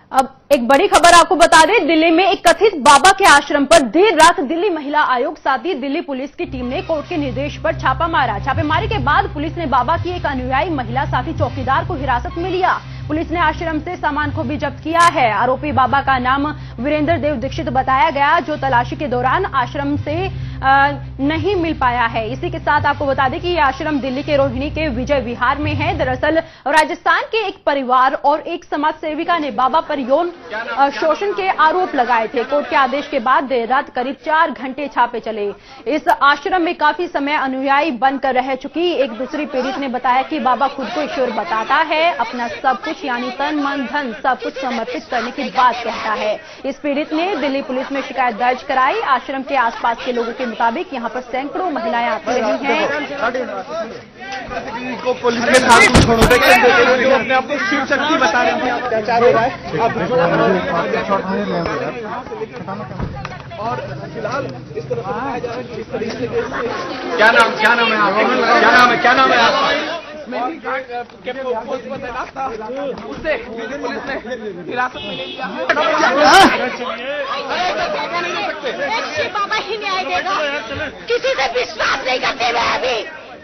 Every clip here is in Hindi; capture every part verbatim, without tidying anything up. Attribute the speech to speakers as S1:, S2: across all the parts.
S1: अब एक बड़ी खबर आपको बता दें, दिल्ली में एक कथित बाबा के आश्रम पर देर रात दिल्ली महिला आयोग साथ ही दिल्ली पुलिस की टीम ने कोर्ट के निर्देश पर छापा मारा। छापेमारी के बाद पुलिस ने बाबा की एक अनुयायी महिला साथी चौकीदार को हिरासत में लिया। पुलिस ने आश्रम से सामान को भी जब्त किया है। आरोपी बाबा का नाम वीरेंद्र देव दीक्षित बताया गया, जो तलाशी के दौरान आश्रम से आ, नहीं मिल पाया है। इसी के साथ आपको बता दें कि यह आश्रम दिल्ली के रोहिणी के विजय विहार में है। दरअसल राजस्थान के एक परिवार और एक समाज सेविका ने बाबा पर यौन शोषण के आरोप लगाए थे। कोर्ट के आदेश के बाद देर रात करीब चार घंटे छापे चले। इस आश्रम में काफी समय अनुयायी बनकर रह चुकी एक दूसरी पीड़ित ने बताया कि बाबा खुद को ईश्वर बताता है, अपना सब कुछ यानी तन मन धन सब कुछ समर्पित करने की बात कहता है। इस पीड़ित ने दिल्ली पुलिस में शिकायत दर्ज कराई। आश्रम के आसपास के लोगों के मुताबिक यहां पर सैकड़ों महिलाएं आती रही हैं।
S2: को पुलिस के साथ प्रोटेक्शन देते हुए जो अपने आप को शिव शक्ति बता रहे हैं, अत्याचार हो रहा है। और फिलहाल इस तरह बताया जा रहा है कि इस तरीके से क्या नाम क्या नाम है आपका क्या नाम है क्या नाम है आपका तैनात था, उससे पुलिस ने हिरासत में ले लिया है।
S3: बाबा ही न्याय देगा, किसी से विश्वास नहीं करते मैं अभी।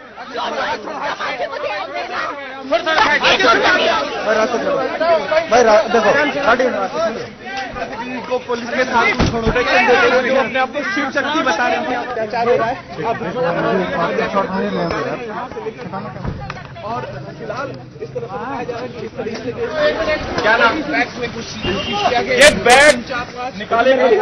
S2: को पुलिस के साथ प्रोटेक्शन देते हुए जो अपने आप को शिव शक्ति बता रहे हैं, अत्याचार हो रहा है। और फिलहाल इस तरह बताया जा रहा है कि इस तरीके से क्या नाम बैग में कुछ किया गया, ये बैग निकाले गए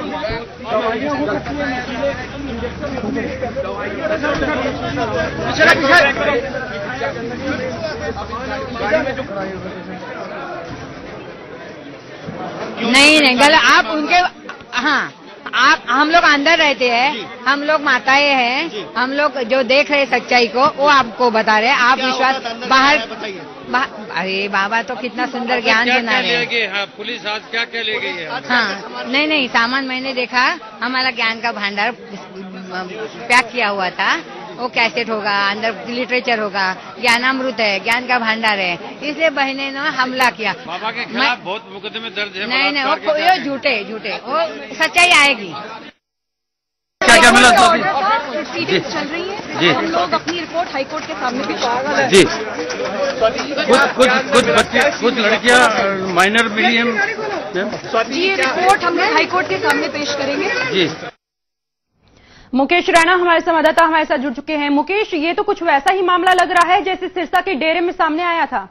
S4: नहीं नहीं गलत आप उनके हाँ आप हम लोग अंदर रहते हैं, हम लोग माताएं हैं, हम लोग जो देख रहे सच्चाई को वो आपको बता रहे हैं। आप विश्वास बाहर अरे बाबा तो कितना सुंदर ज्ञान देना है।
S5: हाँ, पुलिस आज क्या क्या ले गई है?
S4: हाँ नहीं नहीं सामान मैंने देखा, हमारा ज्ञान का भंडार पैक किया हुआ था। वो कैसेट होगा, अंदर लिटरेचर होगा, ज्ञानामृत है, ज्ञान का भंडार है। इसलिए बहने ने हमला किया।
S5: बाबा के खिलाफ बहुत मुकदमे दर्ज है।
S4: नहीं नहीं वो ये झूठे झूठे वो सच्चाई आएगी।
S5: क्या क्या मिला
S3: प्रोसीडिंग्स चल रही है जी। हम लोग अपनी रिपोर्ट हाईकोर्ट के सामने पेश करेंगे
S5: जी। कुछ कुछ कुछ बच्चे कुछ लड़कियां माइनर मिली हैं
S3: जी। ये रिपोर्ट हम लोग हाईकोर्ट के सामने पेश करेंगे
S5: जी।
S1: मुकेश रैना हमारे संवाददाता हमारे साथ जुड़ चुके हैं। मुकेश, ये तो कुछ वैसा ही मामला लग रहा है जैसे सिरसा के डेरे में सामने आया था।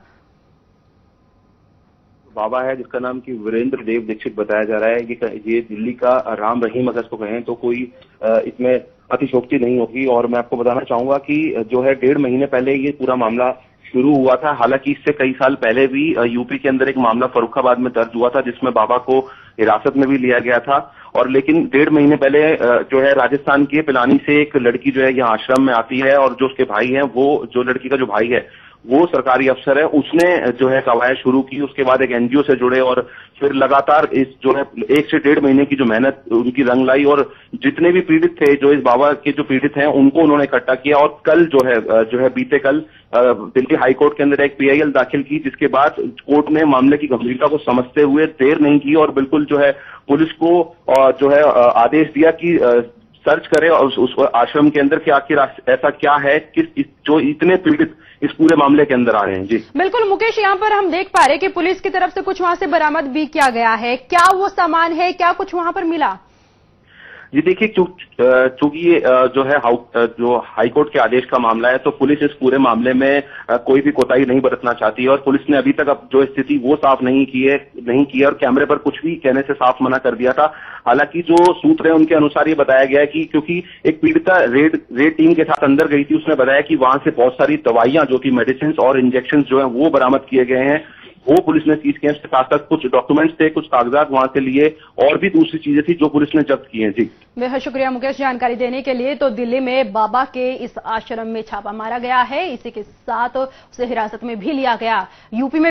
S6: बाबा है जिसका नाम की वीरेंद्र देव दीक्षित बताया जा रहा है कि ये दिल्ली का राम रहीम अगर इसको कहें तो कोई इसमें अतिशोक्ति नहीं होगी। और मैं आपको बताना चाहूंगा कि जो है डेढ़ महीने पहले ये पूरा मामला शुरू हुआ था। हालांकि इससे कई साल पहले भी यूपी के अंदर एक मामला फर्रुखाबाद में दर्ज हुआ था जिसमें बाबा को हिरासत में भी लिया गया था। और लेकिन डेढ़ महीने पहले जो है राजस्थान के पिलानी से एक लड़की जो है यहाँ आश्रम में आती है और जो उसके भाई हैं, वो जो लड़की का जो भाई है वो सरकारी अफसर है, उसने जो है कवायद शुरू की। उसके बाद एक एनजीओ से जुड़े और फिर लगातार इस जो है एक से डेढ़ महीने की जो मेहनत उनकी रंग लाई और जितने भी पीड़ित थे, जो इस बाबा के जो पीड़ित हैं, उनको उन्होंने इकट्ठा किया। और कल जो है जो है बीते कल दिल्ली हाईकोर्ट के अंदर एक पीआईएल दाखिल की, जिसके बाद कोर्ट ने मामले की गंभीरता को समझते हुए देर नहीं की और बिल्कुल जो है पुलिस को जो है आदेश दिया कि सर्च करे और उस, उस आश्रम के अंदर कि आखिर ऐसा क्या है किस जो इतने पीड़ित इस पूरे मामले के अंदर आ रहे हैं। जी
S1: बिल्कुल मुकेश, यहाँ पर हम देख पा रहे हैं कि पुलिस की तरफ से कुछ वहां से बरामद भी किया गया है। क्या वो सामान है, क्या कुछ वहां पर मिला?
S6: जी देखिए, चूंकि ये जो है जो हाईकोर्ट के आदेश का मामला है तो पुलिस इस पूरे मामले में कोई भी कोताही नहीं बरतना चाहती है और पुलिस ने अभी तक अब जो स्थिति वो साफ नहीं की है नहीं की है और कैमरे पर कुछ भी कहने से साफ मना कर दिया था। हालांकि जो सूत्र है उनके अनुसार ये बताया गया है कि क्योंकि एक पीड़िता रेड रेड टीम के साथ अंदर गई थी, उसने बताया कि वहां से बहुत सारी दवाइयां जो कि मेडिसिन और इंजेक्शन जो है वो बरामद किए गए हैं, वो पुलिस ने सीज किए। इसके साथ साथ कुछ डॉक्यूमेंट्स थे, कुछ कागजात वहां से लिए और भी दूसरी चीजें थी जो पुलिस ने जब्त की हैं। जी
S1: बेहद शुक्रिया मुकेश जानकारी देने के लिए। तो दिल्ली में बाबा के इस आश्रम में छापा मारा गया है, इसी के साथ उसे हिरासत में भी लिया गया। यूपी में